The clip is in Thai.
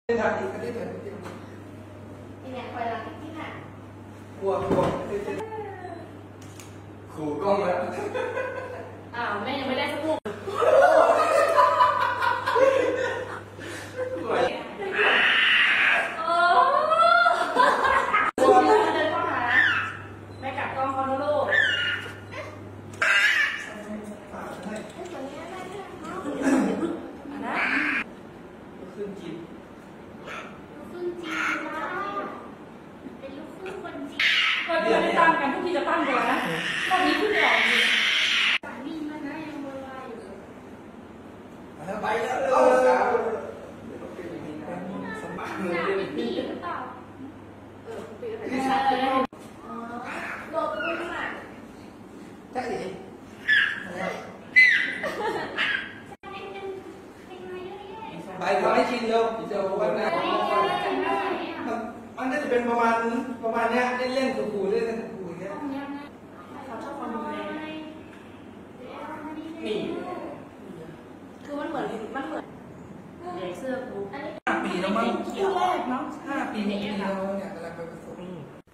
ถ่ายอีกอันนี้ถ่ายอีกเนี่ยคอยรักที่ค่ะกลัวขู่กล้องแล้วแม่ยังไม่ได้สักลูกแม่กัดกล้องเขานะลูกขึ้นจิตก็เดี๋ยวไม่ตั้งกันทุกทีจะตั้งกันนะตอนนี้ขึ้นหลอกอยู่สามีมันนะยังโวยวายอยู่ไปแล้วสมัครเลยปีหรือเปล่าปีอะไรใช่โดนไปด้วยค่ะใช่ดิไปทำให้ชินเร็วเดี๋ยววันหน้ามันก็จะเป็นประมาณนี้เล่นขู่ๆเล่นขู่อย่างเงี้ยเขาชอบความรุนแรงนี่คือมันเหมือนเด็กเสื้อกู 5 ปีแล้วมั้ง5 ปีแล้วเนี่ยกำลังไปผสม